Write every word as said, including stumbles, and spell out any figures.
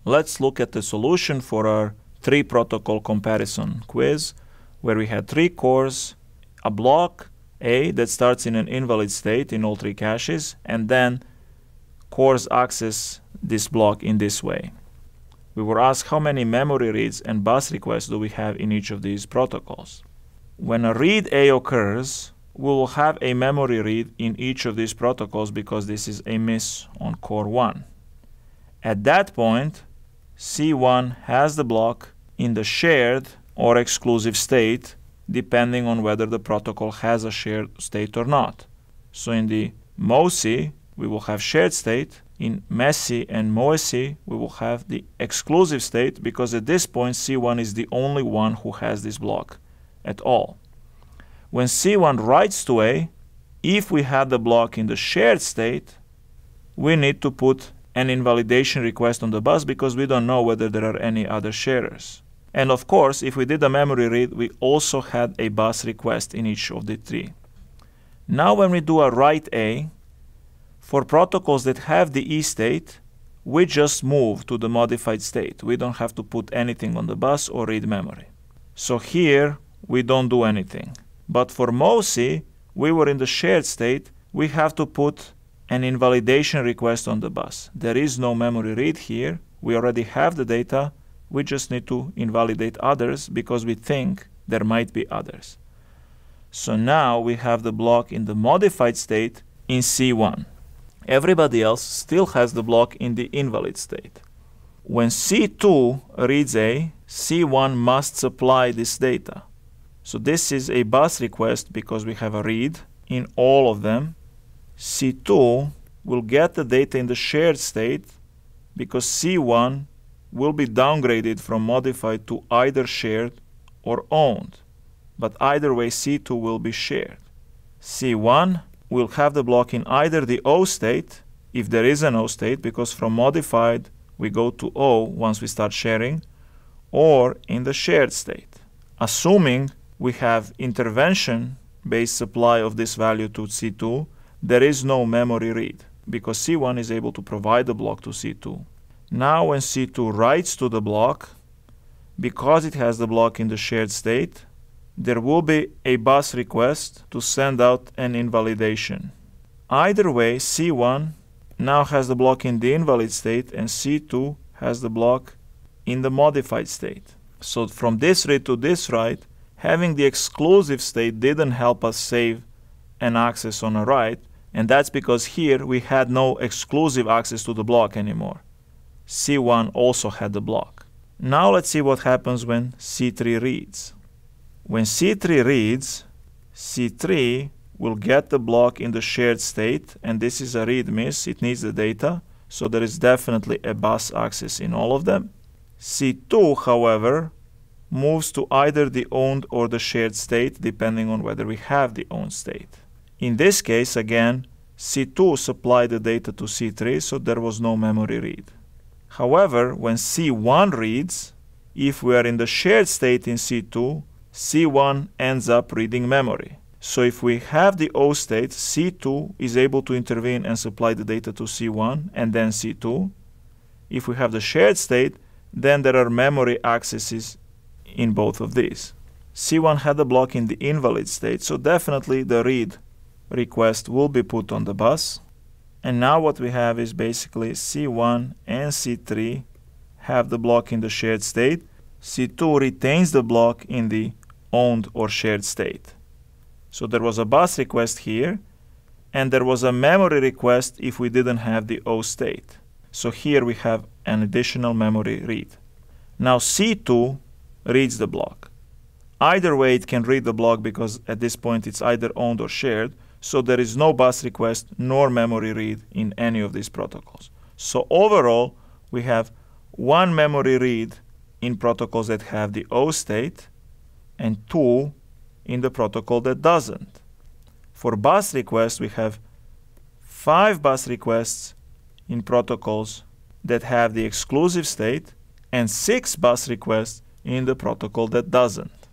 Let's look at the solution for our three protocol comparison quiz, where we had three cores, a block A that starts in an invalid state in all three caches, and then cores access this block in this way. We were asked how many memory reads and bus requests do we have in each of these protocols. When a read A occurs, we will have a memory read in each of these protocols because this is a miss on core one. At that point, C one has the block in the shared or exclusive state, depending on whether the protocol has a shared state or not. So in the MOSI, we will have shared state. In MESI and MOESI, we will have the exclusive state because at this point C one is the only one who has this block at all. When C one writes to A, if we had the block in the shared state, we need to put an invalidation request on the bus because we don't know whether there are any other sharers. And of course, if we did a memory read, we also had a bus request in each of the three. Now when we do a write A, for protocols that have the E state, we just move to the modified state. We don't have to put anything on the bus or read memory. So here, we don't do anything. But for MOSI, we were in the shared state. We have to put an invalidation request on the bus. There is no memory read here. We already have the data. We just need to invalidate others because we think there might be others. So now we have the block in the modified state in C one. Everybody else still has the block in the invalid state. When C two reads A, C one must supply this data. So this is a bus request because we have a read in all of them. C two will get the data in the shared state because C one will be downgraded from modified to either shared or owned. But either way, C two will be shared. C one will have the block in either the O state, if there is an O state, because from modified we go to O once we start sharing, or in the shared state. Assuming we have intervention-based supply of this value to C two, there is no memory read, because C one is able to provide the block to C two. Now when C two writes to the block, because it has the block in the shared state, there will be a bus request to send out an invalidation. Either way, C one now has the block in the invalid state and C two has the block in the modified state. So from this read to this write, having the exclusive state didn't help us save an access on a write, and that's because here we had no exclusive access to the block anymore. C one also had the block. Now let's see what happens when C three reads. When C three reads, C three will get the block in the shared state, and this is a read miss. It needs the data, so there is definitely a bus access in all of them. C two, however, moves to either the owned or the shared state, depending on whether we have the owned state. In this case, again, C two supplied the data to C three, so there was no memory read. However, when C one reads, if we are in the shared state in C two, C one ends up reading memory. So if we have the O state, C two is able to intervene and supply the data to C one and then C two. If we have the shared state, then there are memory accesses in both of these. C one had the block in the invalid state, so definitely the read request will be put on the bus. And now what we have is basically C one and C three have the block in the shared state. C two retains the block in the owned or shared state. So there was a bus request here, and there was a memory request if we didn't have the O state. So here we have an additional memory read. Now C two reads the block. Either way it can read the block because at this point it's either owned or shared, so there is no bus request nor memory read in any of these protocols. So overall we have one memory read in protocols that have the O state and two in the protocol that doesn't. For bus requests, we have five bus requests in protocols that have the exclusive state and six bus requests in the protocol that doesn't.